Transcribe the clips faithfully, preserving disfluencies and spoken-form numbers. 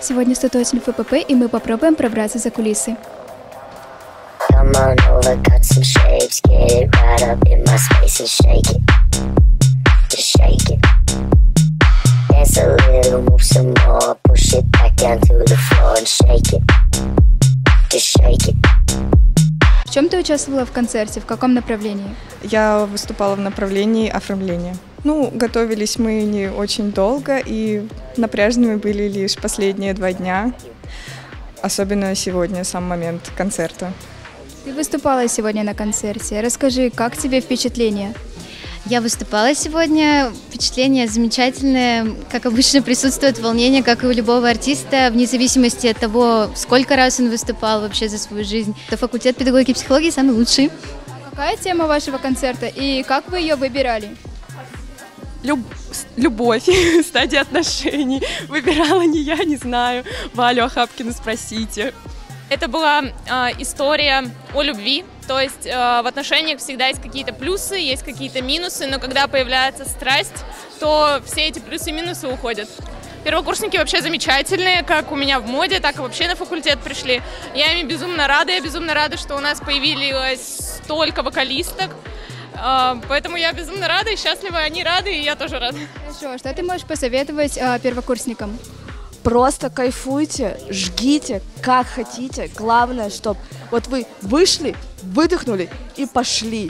Сегодня сто точно эф пэ пэ, и мы попробуем пробраться за кулисы. Come on over, cut some shapes, get it right up in my space and shake it, just shake it. Dance a little, move some more, push it back down to the floor and shake it, just shake it. В чем ты участвовала в концерте? В каком направлении? Я выступала в направлении оформления. Ну, готовились мы не очень долго, и напряжными были лишь последние два дня, особенно сегодня, сам момент концерта. Ты выступала сегодня на концерте. Расскажи, как тебе впечатление? Я выступала сегодня, впечатление замечательное. Как обычно, присутствует волнение, как и у любого артиста, вне зависимости от того, сколько раз он выступал вообще за свою жизнь. Это факультет педагогики и психологии самый лучший. Какая тема вашего концерта и как вы ее выбирали? Люб... Любовь, стадия отношений. Выбирала не я, не знаю. Валю Ахапкину спросите. Это была э, история о любви. То есть э, в отношениях всегда есть какие-то плюсы, есть какие-то минусы, но когда появляется страсть, то все эти плюсы и минусы уходят. Первокурсники вообще замечательные, как у меня в моде, так и вообще на факультет пришли. Я им безумно рада, я безумно рада, что у нас появилось столько вокалисток. Поэтому я безумно рада и счастлива, они рады, и я тоже рада. Хорошо, что ты можешь посоветовать а, первокурсникам? Просто кайфуйте, жгите, как хотите. Главное, чтобы вот вы вышли, выдохнули и пошли.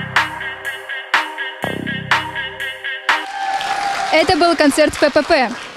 Это был концерт эф пэ пэ.